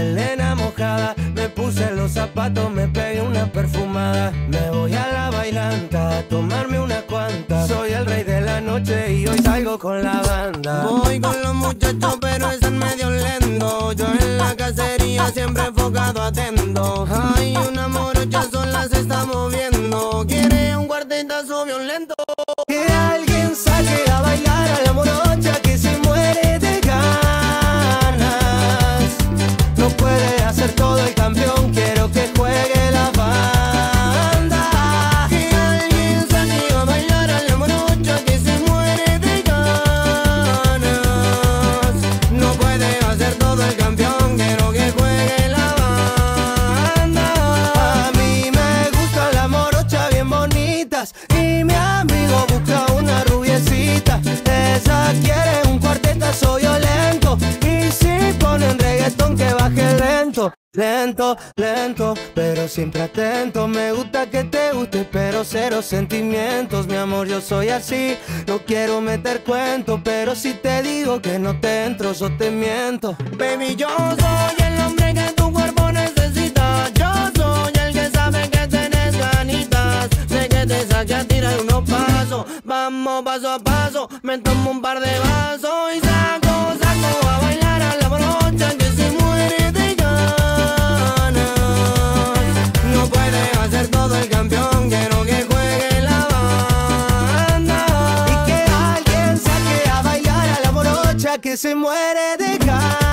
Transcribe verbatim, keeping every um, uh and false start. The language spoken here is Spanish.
melena mojada. Me puse los zapatos, me pegué una perfumada. Me voy a la bailanta a tomarme una cuanta. Soy el rey de la noche y hoy salgo con la banda. Voy con los muchachos pero están medio lentos. Yo en la cacería siempre enfocado, atento. Hay una morocha sola se está moviendo. Quiere un cuartetazo violento. Que alguien saque a bailar a la morocha que se muere de ganas. No puede hacer todo el campeón, quiero que juegue la banda. Que alguien saque a bailar a la morocha que se muere de ganas. No puede hacer todo el campeón, quiero que juegue la banda. A mí me gustan las morochas bien bonitas y mi amigo busca una rubiecita. Esa quiere un cuartetazo violento y si ponen reggaetón que baje lento. Lento, lento, pero siempre atento. Me gusta que te guste, pero cero sentimientos. Mi amor, yo soy así, no quiero meter cuento, pero si te digo que no te entro, yo te miento. Baby, yo soy el hombre que tu cuerpo necesita. Yo soy el que sabe que tenés ganitas. Sé que te saque a tirar unos pasos. Vamos paso a paso, me tomo un par de vasos y saco, saco a bailar a la morocha que se muere de ganas. No puede hacer todo el campeón, quiero que juegue la banda. Y que alguien saque a bailar a la morocha que se muere de ganas.